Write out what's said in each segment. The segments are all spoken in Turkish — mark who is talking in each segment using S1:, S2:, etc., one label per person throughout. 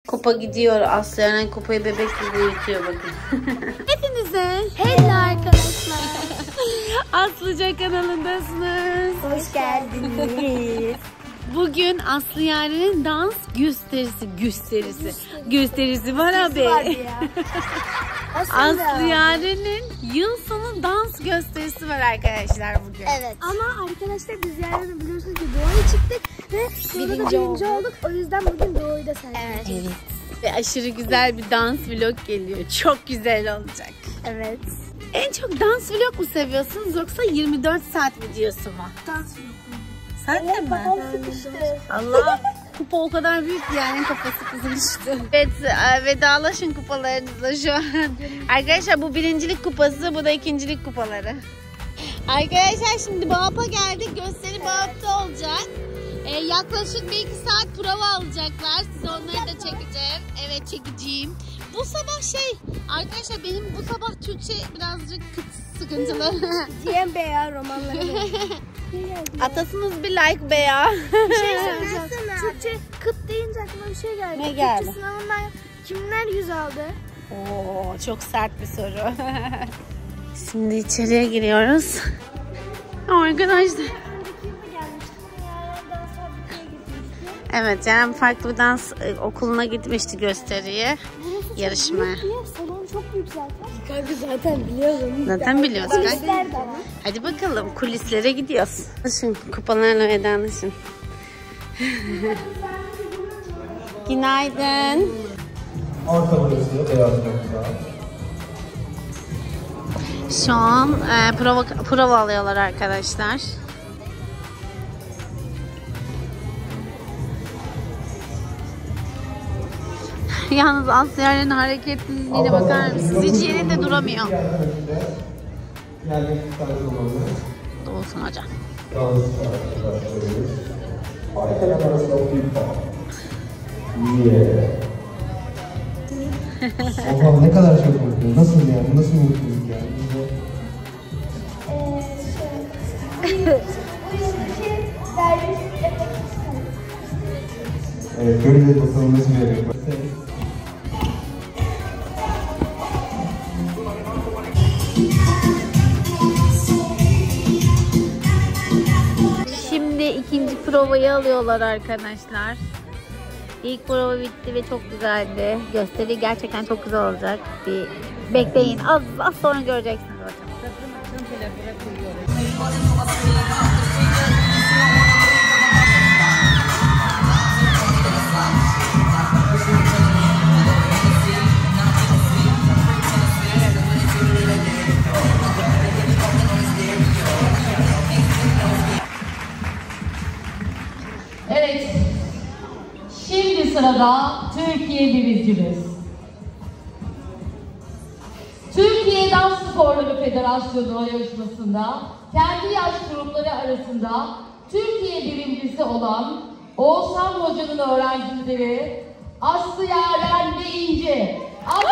S1: Kupa gidiyor. Aslı Yaren kupayı bebek gibi büyütüyor bakın. Hepinize
S2: Hello arkadaşlar.
S1: Aslıca kanalındasınız.
S2: Hoş geldiniz.
S1: Bugün Aslı Yaren'in dans gösterisi var abi. Aslı Yaren'in yıl sonu dans gösterisi var arkadaşlar bugün.
S2: Evet. Ama arkadaşlar biz yarın biliyorsunuz ki doğaya çıktık ve sonra da birinci olduk. O yüzden bugün doğayı da sergiledik.
S1: Evet. Ve aşırı güzel bir dans vlog geliyor. Çok güzel olacak.
S2: Evet.
S1: En çok dans vlog mu seviyorsunuz yoksa 24 saat videosu mu?
S2: Dans vlogu.
S1: Sen de mi?
S2: Kafam sıkıştı.
S1: Allah, kupa o kadar büyük yani kafası kızmıştı. Evet, vedalaşın kupalarınızla şu an. Arkadaşlar bu birincilik kupası, bu da ikincilik kupaları. Arkadaşlar şimdi Bağap'a geldik. Gösteri Bağap'ta olacak. Yaklaşık 1-2 saat prova alacaklar. Size onları da çekeceğim. Evet, çekeceğim. Bu sabah arkadaşlar benim bu sabah Türkçe birazcık sıkıntılı.
S2: GMBA romanları.
S1: Atasınız bir like be ya.
S2: Türkçe kıt deyince aklıma bir şey geldi.
S1: Ne geldi?
S2: Türkçe sınavından kimler 100 aldı?
S1: Oo, çok sert bir soru. Şimdi içeriye giriyoruz. Arkadaşlar. Evet, yani farklı bir dans okuluna gitmişti gösteriye, yarışmaya.
S2: Salon çok büyük zaten. Kanka zaten biliyorum.
S1: Zaten biliyoruz kanka. Hadi bakalım kulislere gidiyoruz. Şimdi kupalarla vedalaşın. Günaydın.
S3: Arka burası beyaz nokta.
S1: Şu an prova alıyorlar arkadaşlar. Yalnız Aslı Yaren'in hareketliliğine bakar mısınız? Hiç yerinde duramıyor. Olsun hocam.
S3: Arkadan arasında okuyup bak. Allah'ım ne kadar çok mutluyum. Nasıl yani? Nasıl mutluyum yani? Evet, göreceğiz bakalım nasıl bir yapıyor.
S1: Şimdi ikinci provayı alıyorlar arkadaşlar. İlk prova bitti ve çok güzeldi. Gösteri gerçekten çok güzel olacak. Bir bekleyin. Az sonra göreceksiniz bakın.
S4: Evet, şimdi sırada Türkiye birincimiz. Türkiye Dans Sporları Federasyonu yarışmasında kendi yaş grupları arasında Türkiye birincisi olan Oğuzhan Hoca'nın öğrencileri Aslı Yaren ve İnce.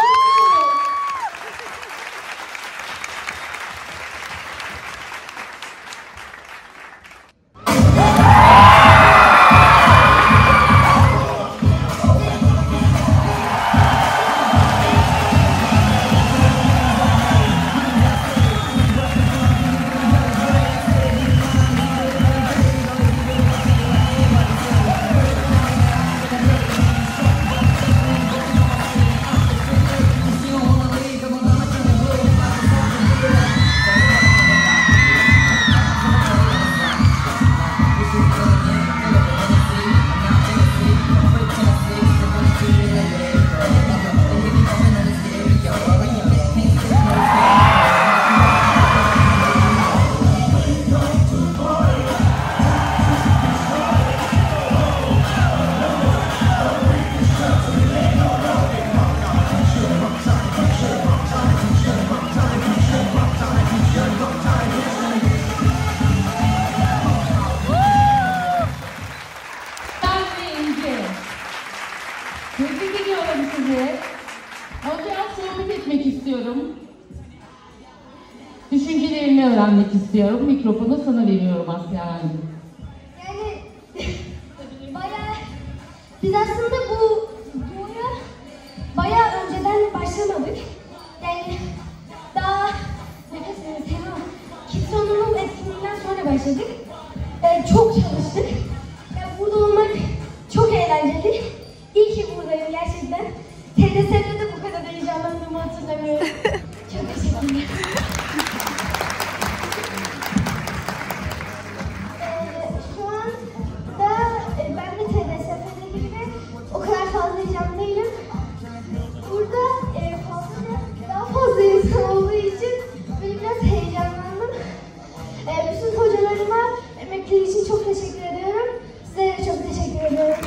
S4: Tebrik ediyorum sizi. Hocam sohbet etmek istiyorum. Düşüncelerini öğrenmek istiyorum. Mikrofonu sana veriyorum Asya Hanım.
S2: Yani bayağı biz aslında bu doğuya başladık. Çok çalıştık. Burada olmak çok eğlenceli. İyi ki buradayım gerçekten. TDS'de de bu kadar heyecanlandığımı hatırlamıyorum. Çok teşekkürler. Şu anda ben de TDS'de gibi o kadar fazla heyecanlı değilim. Burada daha fazla insan olduğu için böyle biraz heyecanlandım. Bütün hocalarıma emekleri için çok teşekkür ediyorum. Sizlere çok teşekkür ediyorum.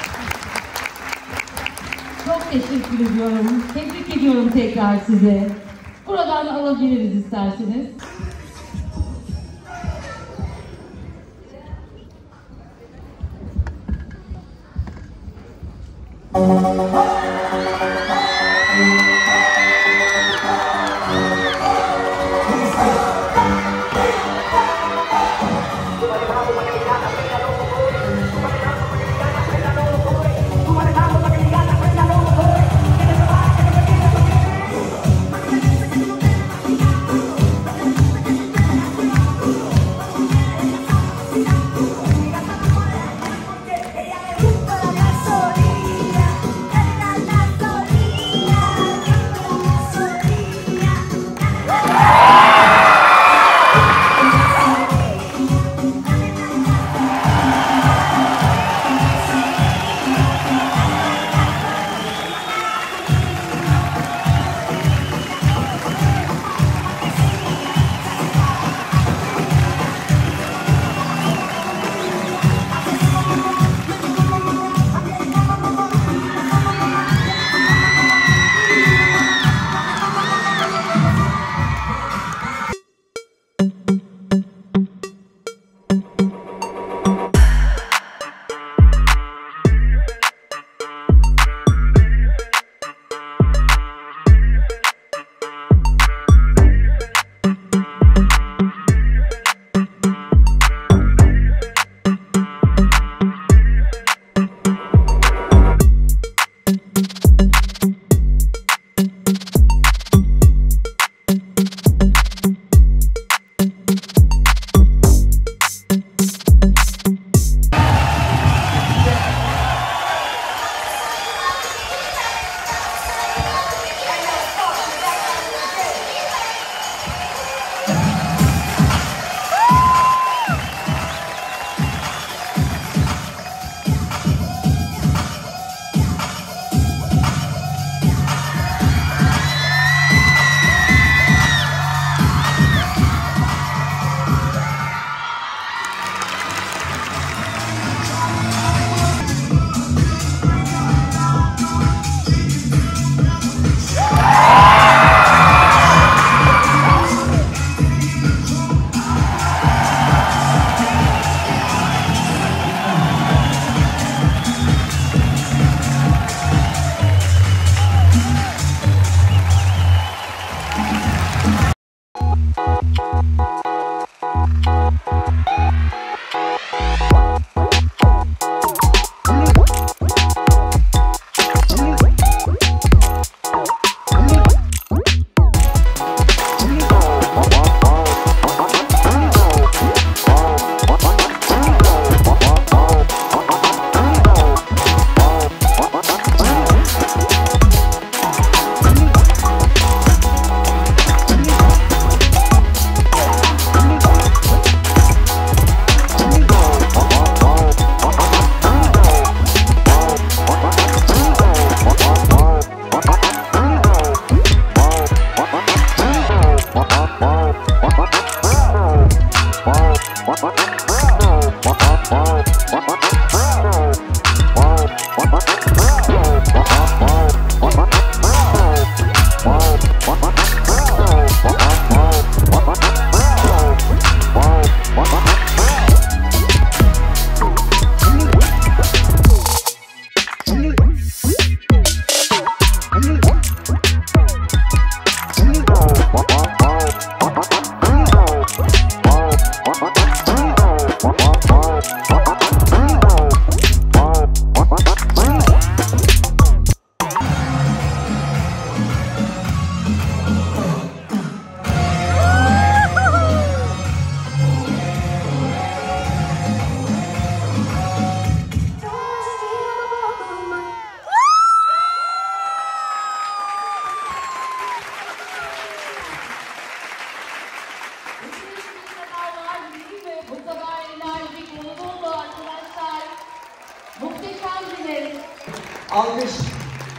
S4: Çok teşekkür ediyorum. Tebrik ediyorum tekrar size. Buradan alabiliriz isterseniz.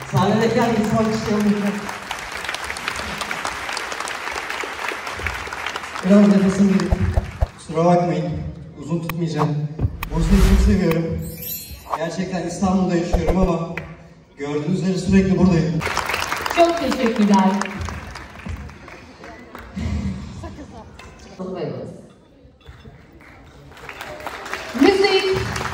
S3: Sahnedeki herkes alkışlayalım. Biraz nefesim gidip. Kusura bakmayın. Uzun tutmayacağım. Bursa'yı çok seviyorum. Gerçekten İstanbul'da yaşıyorum ama gördüğünüz üzere sürekli buradayım.
S4: Çok teşekkürler. Müzik.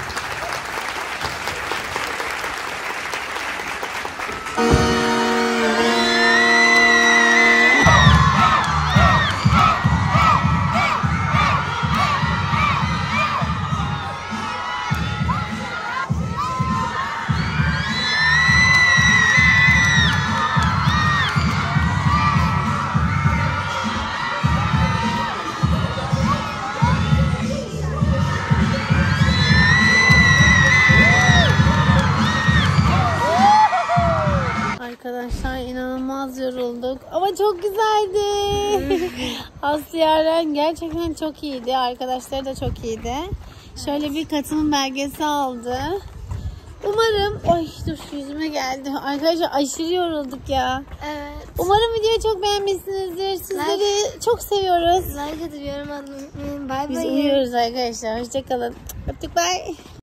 S1: Arkadaşlar inanılmaz yorulduk ama çok güzeldi. Aslı Yaren gerçekten çok iyiydi. Arkadaşları da çok iyiydi. Şöyle bir katılım belgesi aldı. Umarım... Ay dur yüzüme geldi. Arkadaşlar aşırı yorulduk ya.
S2: Evet.
S1: Umarım videoyu çok beğenmişsinizdir. Sizleri çok seviyoruz.
S2: Like atıyorum. Unutmayın. Bay
S1: Biz
S2: bay.
S1: uyuyoruz arkadaşlar. Hoşçakalın. Öptük, bye.